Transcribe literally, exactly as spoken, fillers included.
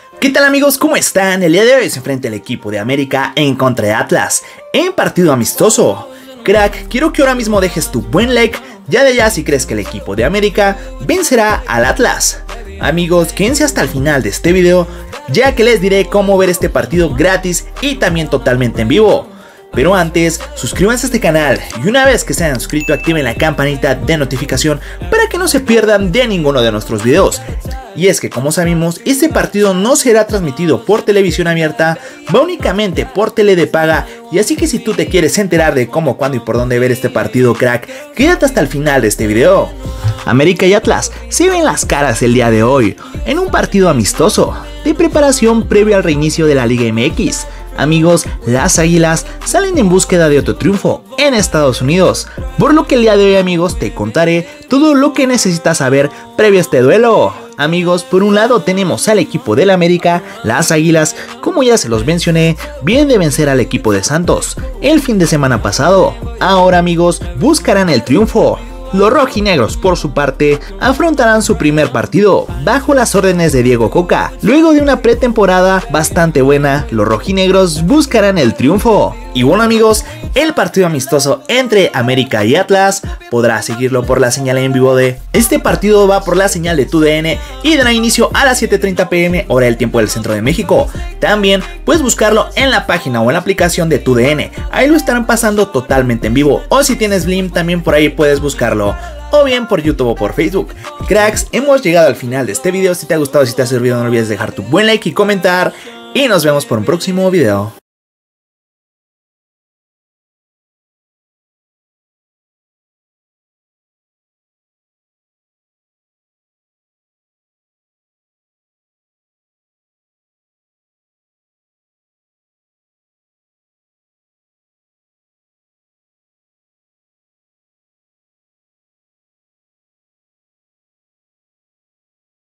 ¿Qué tal amigos? ¿Cómo están? El día de hoy se enfrenta el equipo de América en contra de Atlas en partido amistoso. Crack, quiero que ahora mismo dejes tu buen like ya de ya si crees que el equipo de América vencerá al Atlas. Amigos, quédense hasta el final de este video ya que les diré cómo ver este partido gratis y también totalmente en vivo. Pero antes, suscríbanse a este canal y una vez que se hayan suscrito activen la campanita de notificación para que no se pierdan de ninguno de nuestros videos. Y es que como sabemos, este partido no será transmitido por televisión abierta, va únicamente por tele de paga, y así que si tú te quieres enterar de cómo, cuándo y por dónde ver este partido, crack, quédate hasta el final de este video. América y Atlas se ven las caras el día de hoy, en un partido amistoso, de preparación previo al reinicio de la Liga M X. Amigos, las Águilas salen en búsqueda de otro triunfo en Estados Unidos, por lo que el día de hoy amigos te contaré todo lo que necesitas saber previo a este duelo. Amigos, por un lado tenemos al equipo del América, las Águilas, como ya se los mencioné, vienen de vencer al equipo de Santos el fin de semana pasado. Ahora amigos, buscarán el triunfo. Los rojinegros por su parte afrontarán su primer partido bajo las órdenes de Diego Coca. Luego de una pretemporada bastante buena, los rojinegros buscarán el triunfo. Y bueno amigos, el partido amistoso entre América y Atlas podrás seguirlo por la señal en vivo de este partido va por la señal de Tu D N y dará inicio a las siete treinta pm hora del tiempo del centro de México. También puedes buscarlo en la página o en la aplicación de Tu D N, ahí lo estarán pasando totalmente en vivo, o si tienes Blim también por ahí puedes buscarlo, o bien por YouTube o por Facebook. Cracks, hemos llegado al final de este video. Si te ha gustado, si te ha servido, no olvides dejar tu buen like y comentar, y nos vemos por un próximo video.